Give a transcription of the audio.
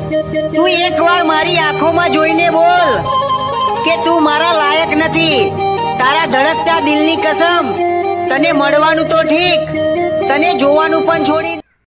તું એકવાર મારી આંખોમાં જોઈને બોલ કે તું મારા લાયક નથી. તારા ધડકતા દિલની કસમ, તને મળવાનું તો ઠીક, તને જોવાનું પણ છોડી